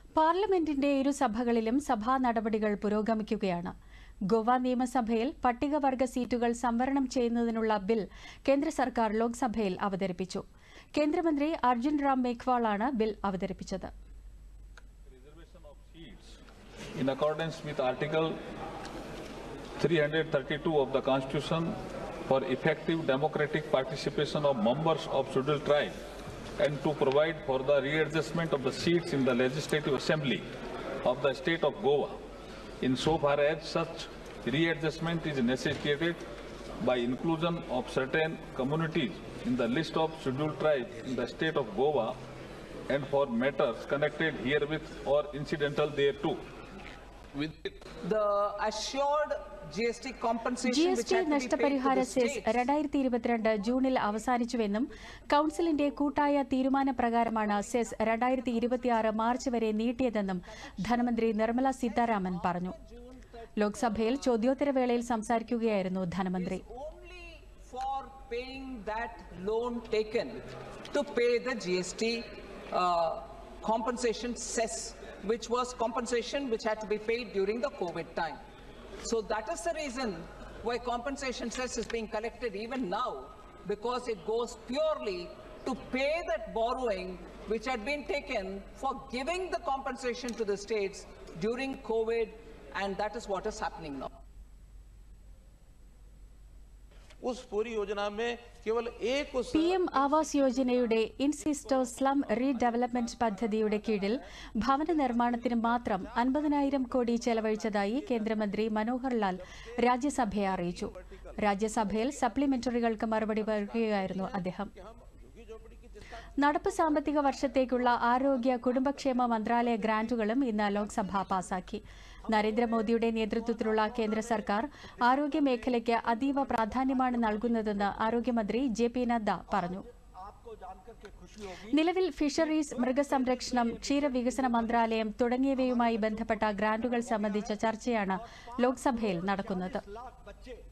പാർലമെന്റിന്റെ ഇരുസഭകളിലും സഭാ നടപടികൾ പുരോഗമിക്കുകയാണ്. ഗോവ നിയമസഭയിൽ പട്ടികവർഗ സീറ്റുകൾ സംവരണം ചെയ്യുന്നതിനുള്ള ബിൽ കേന്ദ്ര സർക്കാർ ലോക്സഭയിൽ അവതരിപ്പിച്ചു. കേന്ദ്രമന്ത്രി അർജുൻ റാം മേഘ്വാളാണ് ബിൽ അവതരിപ്പിച്ചത്. In accordance with Article 332 of the Constitution, for effective democratic participation of members of scheduled tribe and to provide for the readjustment of the seats in the Legislative Assembly of the state of Goa, insofar as such readjustment is necessitated by inclusion of certain communities in the list of scheduled tribes in the state of Goa and for matters connected herewith or incidental thereto. The assured GST compensation GST നഷ്ടപരിഹാര cess 2022 ജൂണിൽ അവസാനിച്ചുവെന്നും കൌൺസിലിന്റെ കൂട്ടായ തീരുമാനപ്രകാരമാണ് cess 2026 March വരെ നീട്ടിയതെന്നും ധനമന്ത്രി നിർമ്മല സീതാരാമൻ പറഞ്ഞു. ലോക്സഭയിൽ ചോദ്യോത്തരവേളയിൽ സംസാരിക്കുകയായിരുന്നു ധനമന്ത്രി. Compensation cess, which was compensation which had to be paid during the COVID time. So that is the reason why compensation cess is being collected even now, because it goes purely to pay that borrowing which had been taken for giving the compensation to the states during COVID, and that is what is happening now. उस पूरी योजना में केवल एक PM Awas യോജനയുടെ in situ slum redevelopment പദ്ധതിയുടെ കീഴിൽ ഭവന നിർമ്മാണത്തിന് മാത്രം 50,000 കോടി ചെലവഴിച്ചതായി കേന്ദ്രമന്ത്രി മനോഹർ ലാൽ രാജ്യസഭയെ അറിയിച്ചു. രാജ്യസഭയിൽ സപ്ലിമെന്ററികൾക്ക് മറുപടി പറയുകയായിരുന്നു അദ്ദേഹം. നടപ്പ് സാമ്പത്തിക വർഷത്തേക്കുള്ള ആരോഗ്യ കുടുംബക്ഷേമ മന്ത്രാലയ ഗ്രാന്റുകളും ഇന്ന് ലോക്സഭ പാസാക്കി. നരേന്ദ്രമോദിയുടെ നേതൃത്വത്തിലുള്ള കേന്ദ്ര സർക്കാർ ആരോഗ്യ മേഖലയ്ക്ക് അതീവ പ്രാധാന്യമാണ് നൽകുന്നതെന്ന് ആരോഗ്യമന്ത്രി JP നദ്ദ പറഞ്ഞു. നിലവിൽ ഫിഷറീസ്, മൃഗസംരക്ഷണം, ക്ഷീരവികസന മന്ത്രാലയം തുടങ്ങിയവയുമായി ബന്ധപ്പെട്ട ഗ്രാന്റുകൾ സംബന്ധിച്ച ചർച്ചയാണ് ലോക്സഭയിൽ നടക്കുന്നത്.